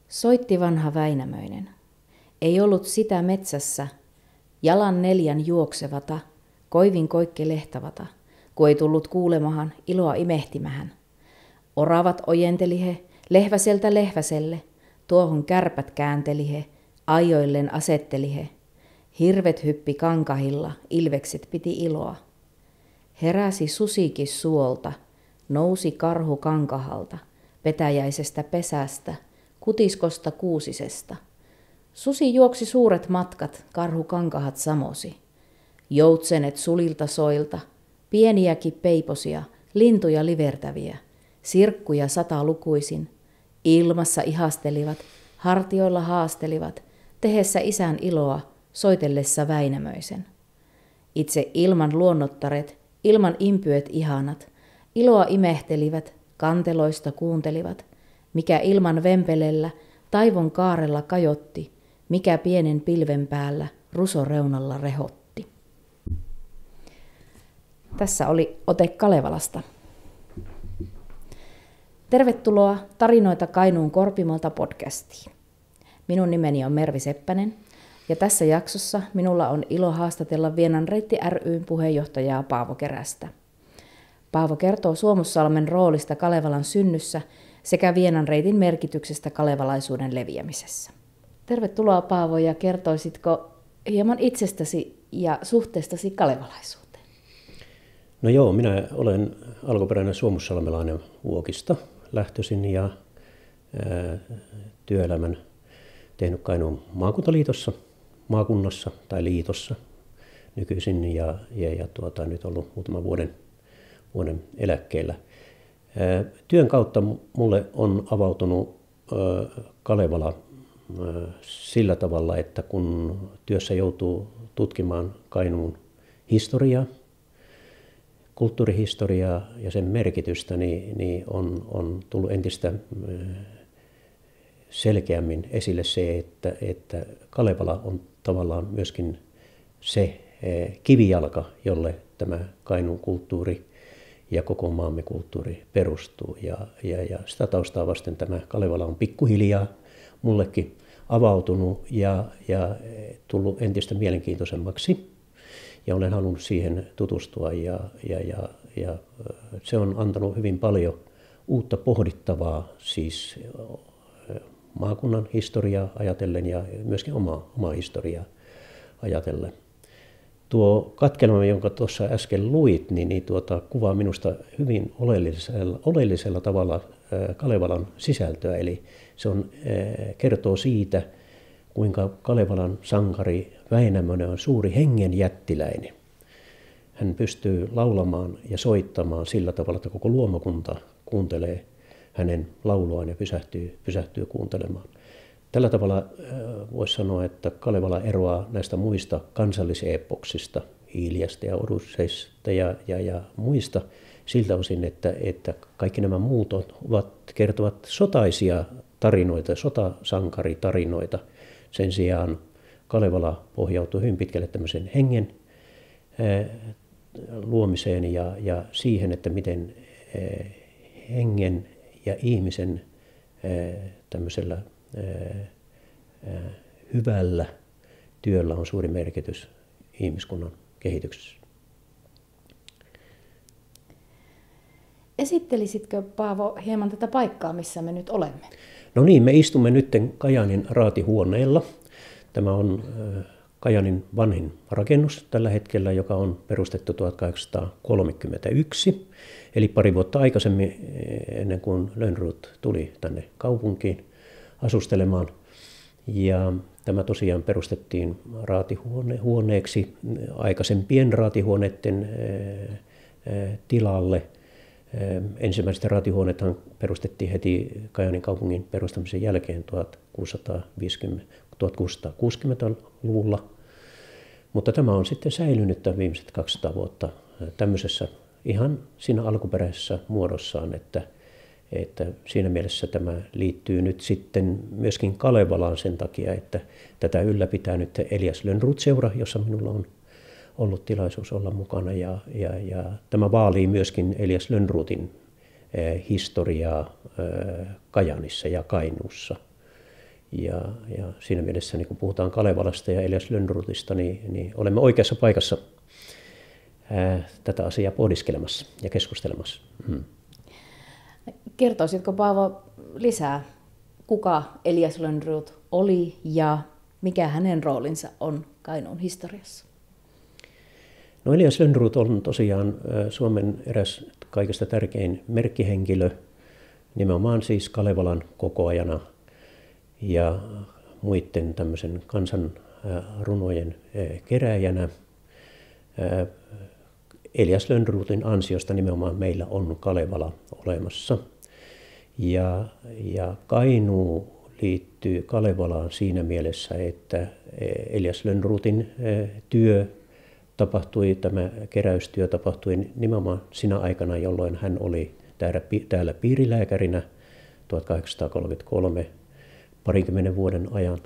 Soitti vanha Väinämöinen. Ei ollut sitä metsässä, jalan 4 juoksevata, koivin koikke lehtavata, kun ei tullut kuulemahan iloa imehtimähän. Oravat ojentelihe, lehväseltä lehväselle, tuohon kärpät kääntelihe, ajoilleen asettelihe. Hirvet hyppi kankahilla, ilvekset piti iloa. Heräsi susikin suolta, nousi karhu kankahalta, petäjäisestä pesästä, kutiskosta kuusisesta. Susi juoksi suuret matkat, karhu kankahat samosi. Joutsenet sulilta soilta, pieniäkin peiposia, lintuja livertäviä, sirkkuja 100 lukuisin, ilmassa ihastelivat, hartioilla haastelivat, tehessä isän iloa, soitellessa Väinämöisen. Itse ilman luonnottaret, ilman impyöt ihanat, iloa imehtelivät, kanteloista kuuntelivat, mikä ilman vempelellä, taivon kaarella kajotti, mikä pienen pilven päällä rusoreunalla rehotti. Tässä oli ote Kalevalasta. Tervetuloa Tarinoita Kainuun Korpimolta podcastiin. Minun nimeni on Mervi Seppänen ja tässä jaksossa minulla on ilo haastatella Vienan reitti ry:n puheenjohtajaa Paavo Kerästä. Paavo kertoo Suomussalmen roolista Kalevalan synnyssä sekä Vienan reitin merkityksestä kalevalaisuuden leviämisessä. Tervetuloa Paavo, ja kertoisitko hieman itsestäsi ja suhteestasi kalevalaisuuteen? No joo, minä olen alkuperäinen suomussalmelainen Vuokista lähtöisin ja työelämän tehnyt Kainuun maakuntaliitossa, maakunnassa tai liitossa nykyisin ja nyt ollut muutaman vuoden eläkkeellä. Työn kautta mulle on avautunut Kalevala sillä tavalla, että kun työssä joutuu tutkimaan Kainuun historiaa, kulttuurihistoriaa ja sen merkitystä, niin on tullut entistä selkeämmin esille se, että Kalevala on tavallaan myöskin se kivijalka, jolle tämä Kainuun kulttuuri ja koko maamme kulttuuri perustuu. Ja sitä taustaa vasten tämä Kalevala on pikkuhiljaa mullekin avautunut ja tullut entistä mielenkiintoisemmaksi. Ja olen halunnut siihen tutustua ja se on antanut hyvin paljon uutta pohdittavaa siis maakunnan historiaa ajatellen ja myöskin omaa historiaa ajatellen. Tuo katkelma, jonka tuossa äsken luit, niin kuvaa minusta hyvin oleellisella tavalla Kalevalan sisältöä. Eli se kertoo siitä, kuinka Kalevalan sankari Väinämöinen on suuri hengen jättiläinen. Hän pystyy laulamaan ja soittamaan sillä tavalla, että koko luomakunta kuuntelee hänen lauluaan ja pysähtyy kuuntelemaan. Tällä tavalla voisi sanoa, että Kalevala eroaa näistä muista kansalliseepoksista, Iiliasta ja Odysseista ja muista siltä osin, että kaikki nämä muut kertovat sotaisia tarinoita, sotasankaritarinoita. Sen sijaan Kalevala pohjautuu hyvin pitkälle tämmöisen hengen luomiseen ja siihen, että miten hengen ja ihmisen tämmöisellä hyvällä työllä on suuri merkitys ihmiskunnan kehityksessä. Esittelisitkö, Paavo, hieman tätä paikkaa, missä me nyt olemme? No niin, me istumme nyt Kajaanin raatihuoneella. Tämä on Kajaanin vanhin rakennus tällä hetkellä, joka on perustettu 1831, eli pari vuotta aikaisemmin ennen kuin Lönnrot tuli tänne kaupunkiin asustelemaan. Ja tämä tosiaan perustettiin raatihuoneeksi aikaisempien raatihuoneiden tilalle. Ensimmäiset raatihuoneethan perustettiin heti Kajaanin kaupungin perustamisen jälkeen 1660-luvulla, mutta tämä on sitten säilynyt viimeiset 200 vuotta tämmöisessä ihan siinä alkuperäisessä muodossaan, että siinä mielessä tämä liittyy nyt sitten myöskin Kalevalaan sen takia, että tätä ylläpitää nyt Elias Lönnrot-seura, jossa minulla on ollut tilaisuus olla mukana ja tämä vaalii myöskin Elias Lönnrotin historiaa Kajaanissa ja Kainuussa. Ja siinä mielessä, niin kun puhutaan Kalevalasta ja Elias Lönnrotista, niin olemme oikeassa paikassa tätä asiaa pohdiskelemassa ja keskustelemassa. Kertoisitko, Paavo, lisää, kuka Elias Lönnrot oli ja mikä hänen roolinsa on Kainuun historiassa? No, Elias Lönnrot on tosiaan Suomen eräs kaikista tärkein merkkihenkilö, nimenomaan siis Kalevalan kokoajana ja muiden tämmöisen kansan runojen kerääjänä. Elias Lönnrotin ansiosta nimenomaan meillä on Kalevala olemassa. Ja Kainuu liittyy Kalevalaan siinä mielessä, että Elias Lönnrotin tämä keräystyö tapahtui nimenomaan sinä aikana, jolloin hän oli täällä piirilääkärinä 1833 parinkymmenen vuoden ajan,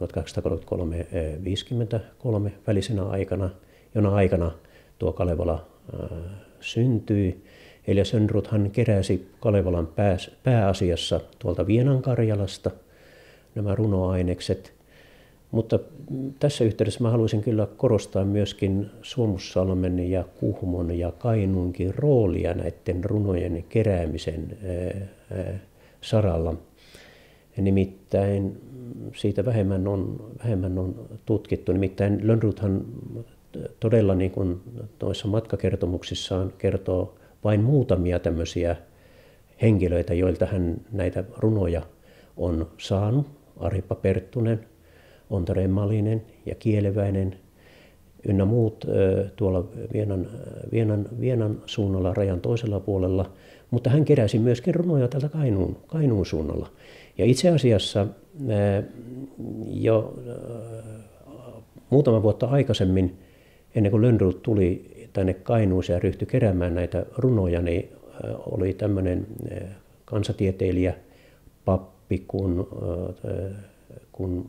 1833-53 välisenä aikana, jona aikana tuo Kalevala syntyi. Elias Lönnrothan keräsi Kalevalan pääasiassa tuolta Vienankarjalasta nämä runoainekset. Mutta tässä yhteydessä mä haluaisin kyllä korostaa myöskin Suomussalmen ja Kuhmon ja Kainuunkin roolia näiden runojen keräämisen saralla. Nimittäin siitä vähemmän on tutkittu. Nimittäin Lönnrothan todella niin kuin noissa matkakertomuksissaan kertoo vain muutamia tämmöisiä henkilöitä, joilta hän näitä runoja on saanut. Arippa Perttunen, Ontareen Malinen ja Kieleväinen ynnä muut tuolla Vienan suunnalla rajan toisella puolella, mutta hän keräsi myöskin runoja täältä Kainuun suunnalla. Ja itse asiassa jo muutama vuotta aikaisemmin, ennen kuin Lönnrot tuli tänne Kainuuseen ja ryhtyi keräämään näitä runoja, niin oli tämmöinen kansatieteilijä, pappi kun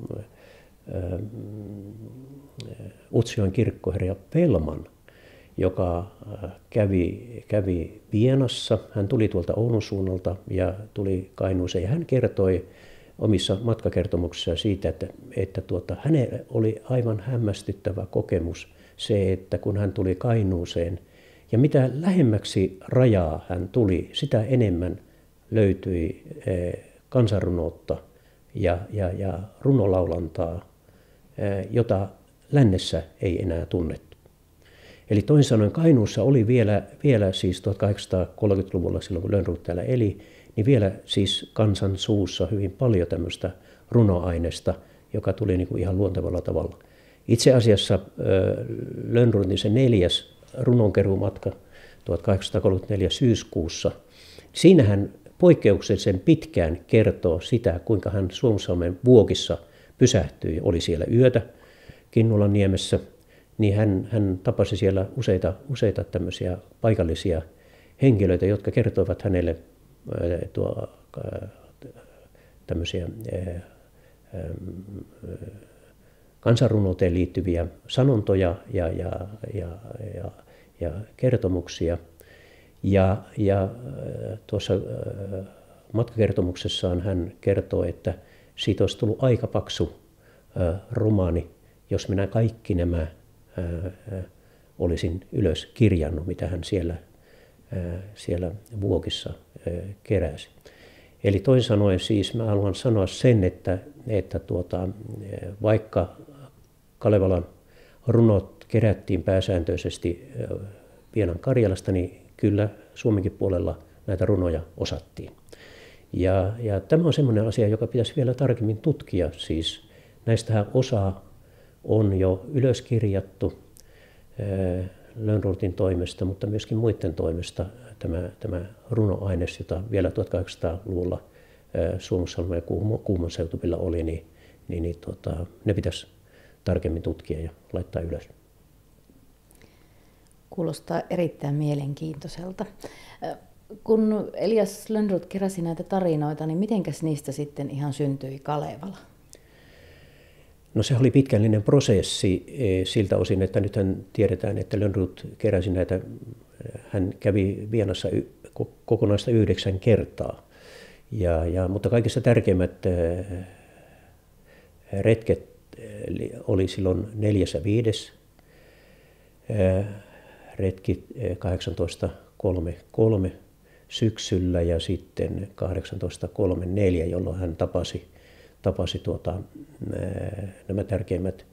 Utsjoen kirkkoherra Pelman, joka kävi Vienassa. Hän tuli tuolta Oulun suunnalta ja tuli Kainuuseen ja hän kertoi omissa matkakertomuksissaan siitä, että hänelle oli aivan hämmästyttävä kokemus se, että kun hän tuli Kainuuseen ja mitä lähemmäksi rajaa hän tuli, sitä enemmän löytyi kansanrunoutta ja runolaulantaa, jota lännessä ei enää tunnettu. Eli toisin sanoen Kainuussa oli vielä siis 1830-luvulla, silloin kun Lönnrot täällä eli, niin vielä siis kansan suussa hyvin paljon tämmöistä runoaineesta, joka tuli niin kuin ihan luontevalla tavalla. Itse asiassa Lönnrotin se 4. runonkeruumatka 1834 syyskuussa, siinä hän poikkeuksellisen pitkään kertoo sitä, kuinka hän Suomussalmen Vuokissa pysähtyi, oli siellä yötä Kinnulanniemessä, niin hän tapasi siellä useita tämmöisiä paikallisia henkilöitä, jotka kertoivat hänelle tämmöisiä kansanrunouteen liittyviä sanontoja ja kertomuksia. Ja tuossa matkakertomuksessaan hän kertoo, että siitä olisi tullut aika paksu romaani, jos minä kaikki nämä olisin ylös kirjannut, mitä hän siellä Vuokissa keräsi. Eli toisin sanoen siis mä haluan sanoa sen, että vaikka Kalevalan runot kerättiin pääsääntöisesti Vienan Karjalasta, niin kyllä Suomenkin puolella näitä runoja osattiin. Ja tämä on semmoinen asia, joka pitäisi vielä tarkemmin tutkia. Siis näistähän osa on jo ylöskirjattu Lönnrotin toimesta, mutta myöskin muiden toimesta tämä runoaines, jota vielä 1800-luvulla Suomussalmen ja Kuhmon seutuvilla oli, niin ne pitäisi tarkemmin tutkia ja laittaa ylös. Kuulostaa erittäin mielenkiintoiselta. Kun Elias Lönnrot keräsi näitä tarinoita, niin mitenkäs niistä sitten ihan syntyi Kalevala? No se oli pitkällinen prosessi siltä osin, että nythän tiedetään, että Lönnrot keräsi näitä, hän kävi Vienassa kokonaista 9 kertaa. Mutta kaikista tärkeimmät retket oli silloin 4. ja 5. retki 1833 syksyllä ja sitten 1834, jolloin hän tapasi nämä tärkeimmät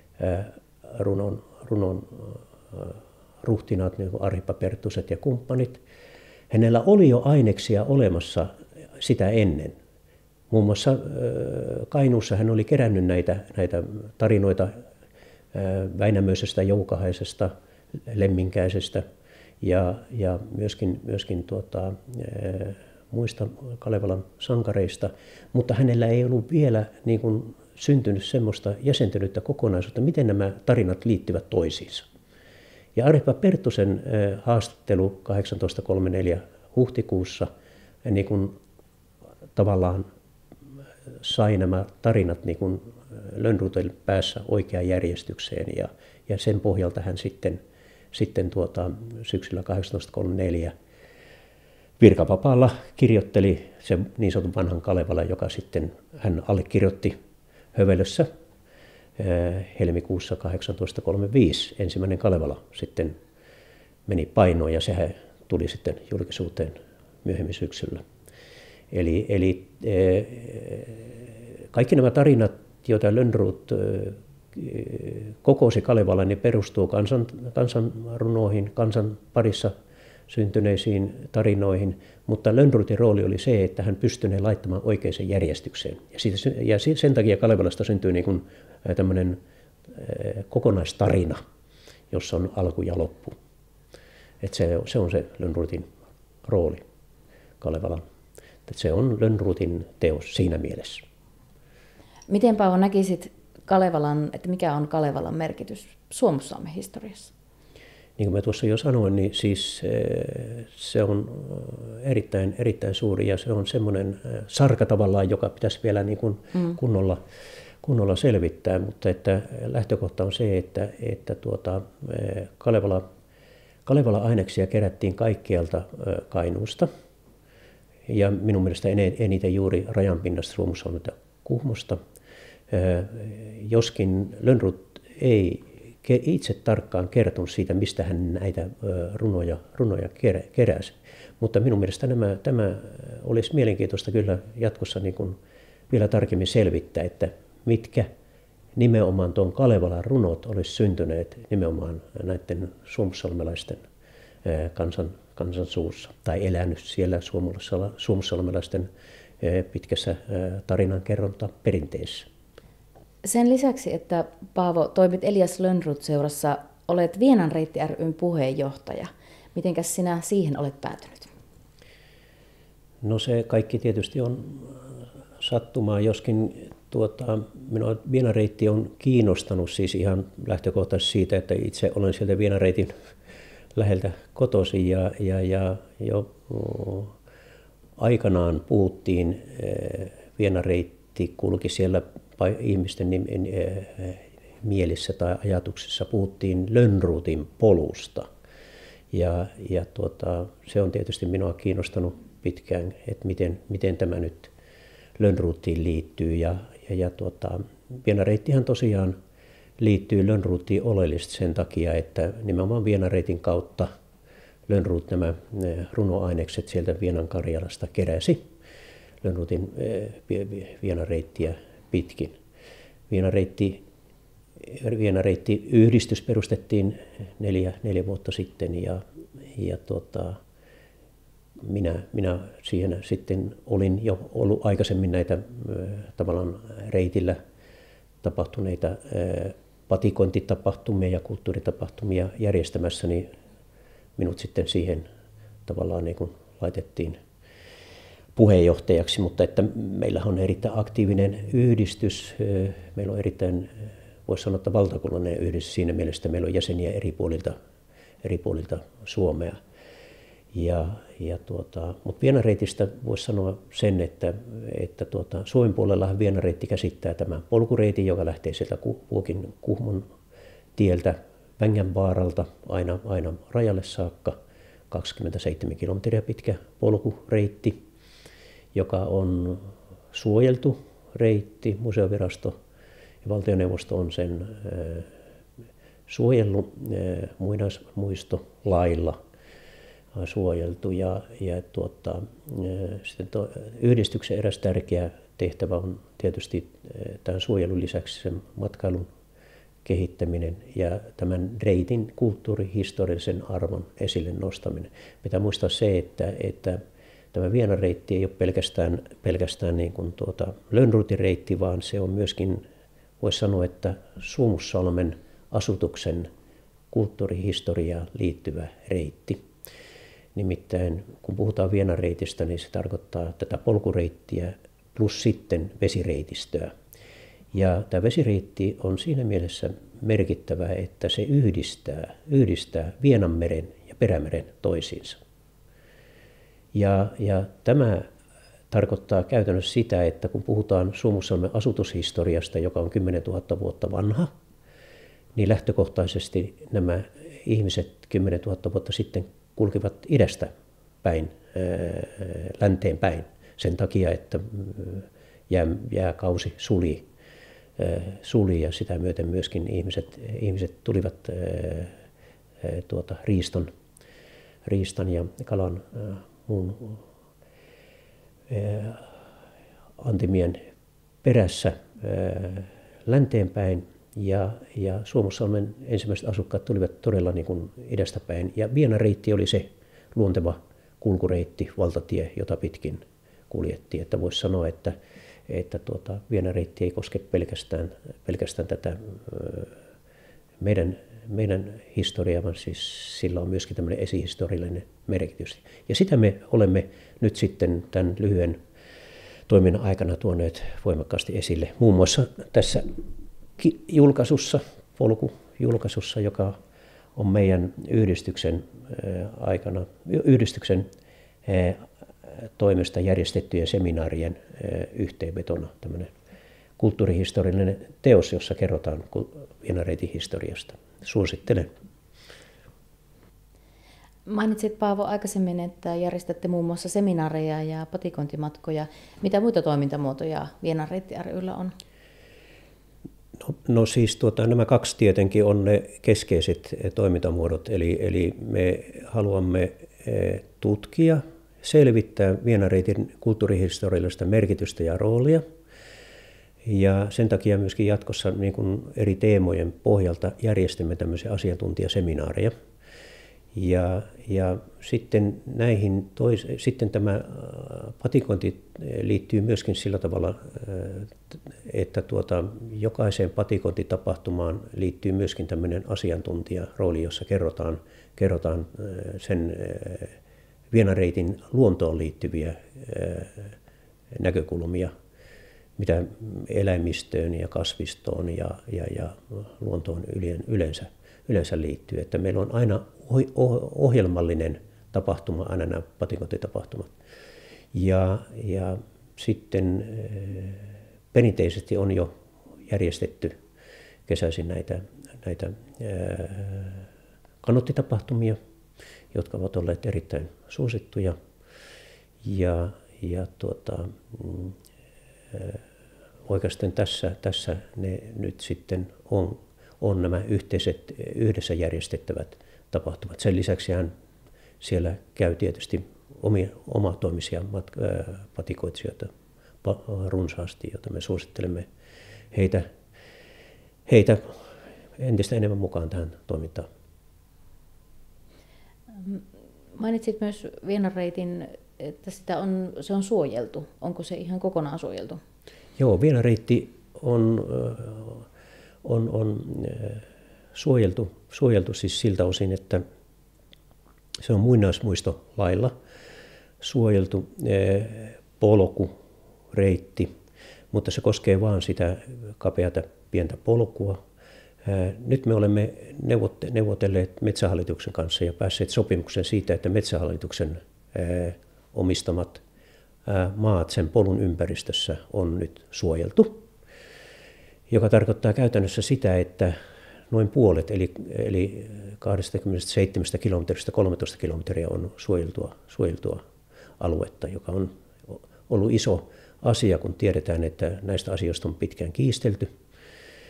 runon ruhtinaat, niin kuin Arhippa Perttuset ja kumppanit. Hänellä oli jo aineksia olemassa sitä ennen. Muun muassa Kainuussa hän oli kerännyt näitä tarinoita Väinämöisestä, Joukahaisesta, Lemminkäisestä ja myöskin muista Kalevalan sankareista, mutta hänellä ei ollut vielä niin kuin syntynyt semmoista jäsentynyttä kokonaisuutta, miten nämä tarinat liittyvät toisiinsa. Ja Arhippa Perttusen haastattelu 1834 huhtikuussa niin kuin tavallaan sai nämä tarinat niin kuin Lönnrotin päässä oikeaan järjestykseen ja sen pohjalta hän sitten syksyllä 1834 virkavapaalla kirjoitteli sen niin sanotun vanhan Kalevalan, joka sitten hän allekirjoitti Hövelössä helmikuussa 1835. Ensimmäinen Kalevala sitten meni painoon ja sehän tuli sitten julkisuuteen myöhemmin syksyllä. Eli kaikki nämä tarinat, joita Lönnrot kokosi Kalevalan, niin perustuu kansanrunoihin, kansan parissa syntyneisiin tarinoihin, mutta Lönnrotin rooli oli se, että hän pystyi ne laittamaan oikeaan järjestykseen. Ja sen takia Kalevalasta syntyi niin kuin tämmöinen kokonaistarina, jossa on alku ja loppu. Että se on se Lönnrotin rooli Kalevalan. Että se on Lönnrotin teos siinä mielessä. Miten Paavo näkisit Kalevalan, että mikä on Kalevalan merkitys Suomussalmen historiassa? Niin kuin mä tuossa jo sanoin, niin siis se on erittäin suuri ja se on semmoinen sarka tavallaan, joka pitäisi vielä niin kuin kunnolla selvittää, mutta että lähtökohta on se, että Kalevala-aineksia kerättiin kaikkialta Kainuusta ja minun mielestä eniten juuri rajanpinnasta Suomussalmelta ja Kuhmosta, joskin Lönnrot ei itse tarkkaan kertonut siitä, mistä hän näitä runoja keräsi. Mutta minun mielestä tämä olisi mielenkiintoista kyllä jatkossa niin kuin vielä tarkemmin selvittää, että mitkä nimenomaan tuon Kalevalan runot olisi syntyneet nimenomaan näiden suomussalmelaisten kansan suussa tai elänyt siellä suomussalmelaisten pitkässä tarinankerronta perinteessä. Sen lisäksi, että Paavo toimit Elias Lönnrot-seurassa, olet Vienan reitti ry:n puheenjohtaja. Mitenkäs sinä siihen olet päätynyt? No se kaikki tietysti on sattumaa, joskin minua Vienan reitti on kiinnostanut siis ihan lähtökohtaisesti siitä, että itse olen sieltä Vienan reitin läheltä kotoisin ja jo aikanaan puhuttiin, Vienan reitti kulki siellä ihmisten mielissä tai ajatuksissa, puhuttiin Lönnrotin polusta. Ja se on tietysti minua kiinnostanut pitkään, että miten tämä nyt Lönnrotiin liittyy. Vienan reittihän tosiaan liittyy Lönnrotiin oleellisesti sen takia, että nimenomaan Vienan reitin kautta Lönnrot nämä runoainekset sieltä Vienan Karjalasta keräsi Lönnrotin Vienan reittiä pitkin. Vienan reitti-yhdistys perustettiin neljä vuotta sitten ja minä siihen sitten olin jo ollut aikaisemmin näitä tavallaan reitillä tapahtuneita patikointitapahtumia ja kulttuuritapahtumia järjestämässä, niin minut sitten siihen tavallaan niin kuin laitettiin puheenjohtajaksi, mutta että meillä on erittäin aktiivinen yhdistys, meillä on erittäin, voisi sanoa, että valtakunnallinen yhdistys siinä mielessä, että meillä on jäseniä eri puolilta Suomea. Mutta Vienan reitistä voisi sanoa sen, että Suomen puolellahan Vienan reitti käsittää tämän polkureitin, joka lähtee sieltä Vuokin Kuhmon tieltä Vängänvaaralta aina rajalle saakka, 27 kilometriä pitkä polkureitti, joka on suojeltu reitti. Museovirasto Valtioneuvosto on sen suojellut muinaismuistolailla suojeltu sitten yhdistyksen eräs tärkeä tehtävä on tietysti tämän suojelun lisäksi sen matkailun kehittäminen ja tämän reitin kulttuurihistoriallisen arvon esille nostaminen. Pitää muistaa se, että tämä Vienan reitti ei ole pelkästään niin kuin Lönnrotin reitti, vaan se on myöskin, voisi sanoa, että Suomussalmen asutuksen kulttuurihistoriaan liittyvä reitti. Nimittäin kun puhutaan Vienan reitistä, niin se tarkoittaa tätä polkureittiä plus sitten vesireitistöä. Ja tämä vesireitti on siinä mielessä merkittävä, että se yhdistää Vienanmeren ja Perämeren toisiinsa. Ja tämä tarkoittaa käytännössä sitä, että kun puhutaan Suomussalmen asutushistoriasta, joka on 10 000 vuotta vanha, niin lähtökohtaisesti nämä ihmiset 10 000 vuotta sitten kulkivat idästä päin, länteen päin, sen takia, että jääkausi suli ja sitä myöten myöskin ihmiset tulivat riistan ja kalan muun antimien perässä länteenpäin ja Suomussalmen ensimmäiset asukkaat tulivat todella niin kuin idästä päin ja Vienan reitti oli se luonteva kulkureitti, valtatie, jota pitkin kuljettiin. Että voisi sanoa, että Vienan reitti ei koske pelkästään tätä meidän historiaa, vaan siis sillä on myöskin tämmöinen esihistoriallinen merkitys. Ja sitä me olemme nyt sitten tämän lyhyen toiminnan aikana tuoneet voimakkaasti esille. Muun muassa tässä polkujulkaisussa, joka on meidän yhdistyksen toimesta järjestettyjen seminaarien yhteenvetona tämmöinen kulttuurihistoriallinen teos, jossa kerrotaan Vienan reitin historiasta. Suosittelen. Mainitsit, Paavo, aikaisemmin, että järjestätte muun muassa seminaareja ja patikointimatkoja. Mitä muita toimintamuotoja Vienan reitti ry:llä on? No siis nämä kaksi tietenkin on ne keskeiset toimintamuodot, eli me haluamme tutkia, selvittää Vienan reitin kulttuurihistoriallista merkitystä ja roolia. Ja sen takia myöskin jatkossa niin kuin eri teemojen pohjalta järjestämme tämmöisiä asiantuntijaseminaareja. Ja sitten sitten tämä patikointi liittyy myöskin sillä tavalla, että jokaiseen patikointitapahtumaan liittyy myöskin tämmöinen asiantuntijarooli, jossa kerrotaan sen Vienan reitin luontoon liittyviä näkökulmia, mitä eläimistöön ja kasvistoon ja luontoon yleensä liittyy. Että meillä on aina ohjelmallinen tapahtuma, aina nämä patikointitapahtumat. Ja sitten perinteisesti on jo järjestetty kesäisin näitä kanottitapahtumia, jotka ovat olleet erittäin suosittuja. Oikeastaan tässä ne nyt sitten on nämä yhdessä järjestettävät tapahtumat. Sen lisäksihän siellä käy tietysti omatoimisia patikoitsijoita runsaasti, joita me suosittelemme heitä entistä enemmän mukaan tähän toimintaan. Mainitsit myös Vienan reitin, että se on suojeltu. Onko se ihan kokonaan suojeltu? Joo, Vienan reitti on suojeltu siis siltä osin, että se on muinaismuistolailla suojeltu polkureitti, mutta se koskee vain sitä kapeata pientä polkua. Nyt me olemme neuvotelleet Metsähallituksen kanssa ja päässeet sopimukseen siitä, että Metsähallituksen omistamat maat sen polun ympäristössä on nyt suojeltu, joka tarkoittaa käytännössä sitä, että noin puolet, eli 27 kilometristä 13 kilometriä on suojeltua aluetta, joka on ollut iso asia, kun tiedetään, että näistä asioista on pitkään kiistelty.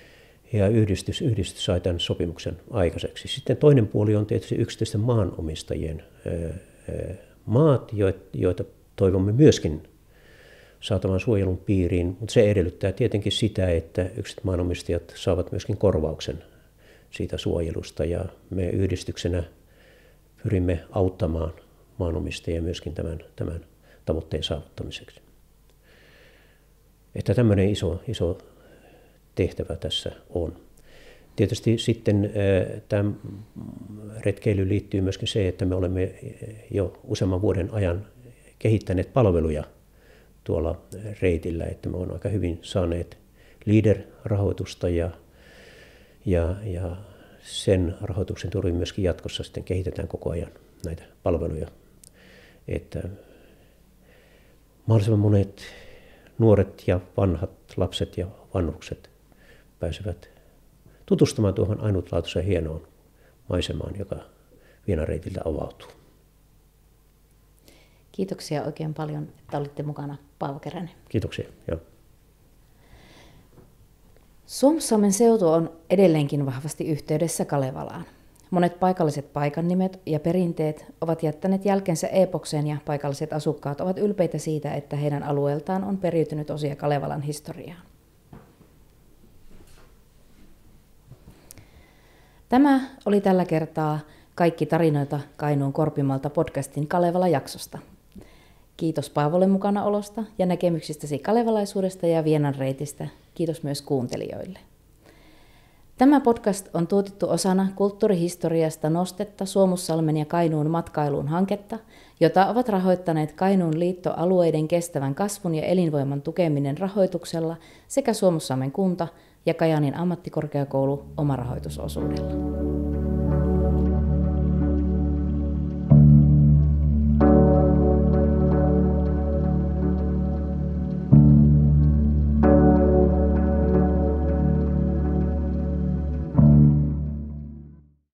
Ja yhdistys sai tämän sopimuksen aikaiseksi. Sitten toinen puoli on tietysti yksityisten maanomistajien maat, joita toivomme myöskin saatavan suojelun piiriin, mutta se edellyttää tietenkin sitä, että yksityiset maanomistajat saavat myöskin korvauksen siitä suojelusta, ja me yhdistyksenä pyrimme auttamaan maanomistajia myöskin tämän tavoitteen saavuttamiseksi. Että tämmöinen iso tehtävä tässä on. Tietysti sitten tämän retkeilyyn liittyy myöskin se, että me olemme jo useamman vuoden ajan kehittäneet palveluja tuolla reitillä, että me olemme aika hyvin saaneet LEADER-rahoitusta ja sen rahoituksen turvin myöskin jatkossa sitten kehitetään koko ajan näitä palveluja, että mahdollisimman monet nuoret ja vanhat lapset ja vanhukset pääsevät tutustumaan tuohon ainutlaatuiseen hienoon maisemaan, joka Vienan reitiltä avautuu. Kiitoksia oikein paljon, että olitte mukana, Paavo Keränen. Kiitoksia. Joo. Suomussalmen seutu on edelleenkin vahvasti yhteydessä Kalevalaan. Monet paikalliset paikannimet ja perinteet ovat jättäneet jälkensä epokseen ja paikalliset asukkaat ovat ylpeitä siitä, että heidän alueeltaan on periytynyt osia Kalevalan historiaan. Tämä oli tällä kertaa Kaikki tarinoita Kainuun Korpimalta podcastin Kalevala-jaksosta. Kiitos Paavolle mukanaolosta ja näkemyksistäsi kalevalaisuudesta ja Vienan reitistä. Kiitos myös kuuntelijoille. Tämä podcast on tuotettu osana kulttuurihistoriasta nostetta Suomussalmen ja Kainuun matkailuun hanketta, jota ovat rahoittaneet Kainuun liitto alueiden kestävän kasvun ja elinvoiman tukeminen rahoituksella sekä Suomussalmen kunta ja Kajaanin ammattikorkeakoulu omarahoitusosuudella.